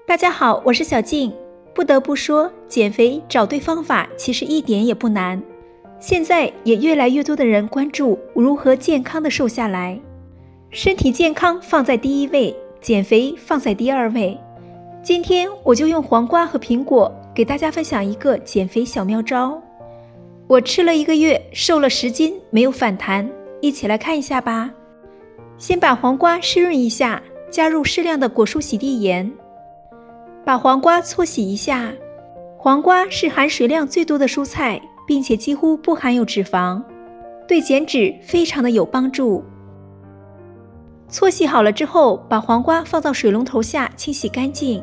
大家好，我是小静。不得不说，减肥找对方法其实一点也不难。现在也越来越多的人关注如何健康的瘦下来。身体健康放在第一位，减肥放在第二位。今天我就用黄瓜和苹果给大家分享一个减肥小妙招。我吃了1个月，瘦了10斤，没有反弹，一起来看一下吧。先把黄瓜湿润一下，加入适量的果蔬洗涤盐，把黄瓜搓洗一下。黄瓜是含水量最多的蔬菜，并且几乎不含有脂肪，对减脂非常的有帮助。搓洗好了之后，把黄瓜放到水龙头下清洗干净。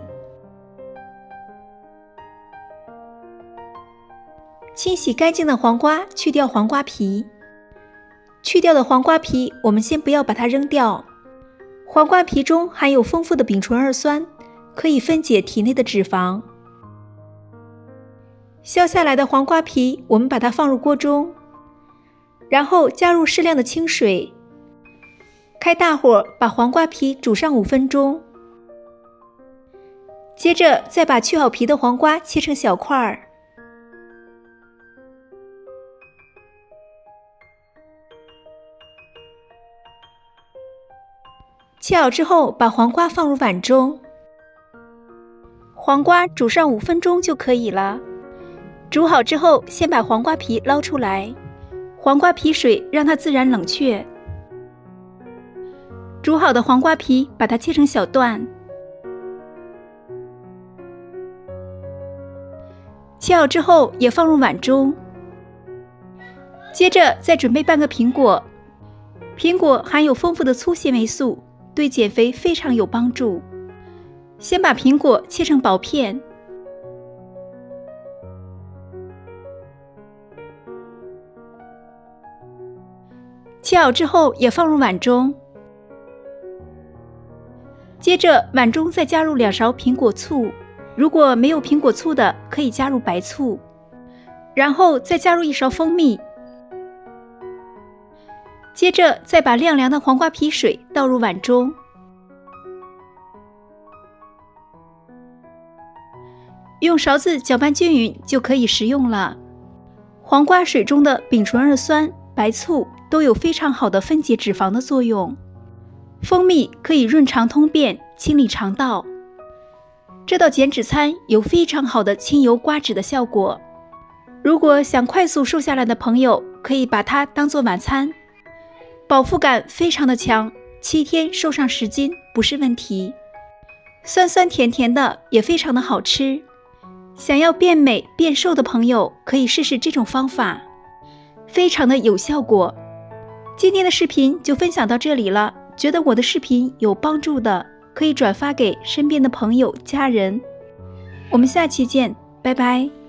清洗干净的黄瓜，去掉黄瓜皮。去掉的黄瓜皮，我们先不要把它扔掉。黄瓜皮中含有丰富的丙醇二酸，可以分解体内的脂肪。削下来的黄瓜皮，我们把它放入锅中，然后加入适量的清水，开大火把黄瓜皮煮上5分钟。接着再把去好皮的黄瓜切成小块儿。切好之后，把黄瓜放入碗中。黄瓜煮上5分钟就可以了。煮好之后，先把黄瓜皮捞出来，黄瓜皮水让它自然冷却。煮好的黄瓜皮，把它切成小段。切好之后，也放入碗中。接着再准备半个苹果，苹果含有丰富的粗纤维素，对减肥非常有帮助。先把苹果切成薄片，切好之后也放入碗中。接着碗中再加入2勺苹果醋，如果没有苹果醋的，可以加入白醋，然后再加入1勺蜂蜜。接着再把晾凉的黄瓜皮水倒入碗中，用勺子搅拌均匀就可以食用了。黄瓜水中的丙醇二酸、白醋都有非常好的分解脂肪的作用，蜂蜜可以润肠通便，清理肠道。这道减脂餐有非常好的清油刮脂的效果。如果想快速瘦下来的朋友，可以把它当做晚餐，饱腹感非常的强，7天瘦上10斤不是问题。酸酸甜甜的，也非常的好吃。想要变美变瘦的朋友，可以试试这种方法，非常的有效果。今天的视频就分享到这里了，觉得我的视频有帮助的，可以转发给身边的朋友家人。我们下期见，拜拜。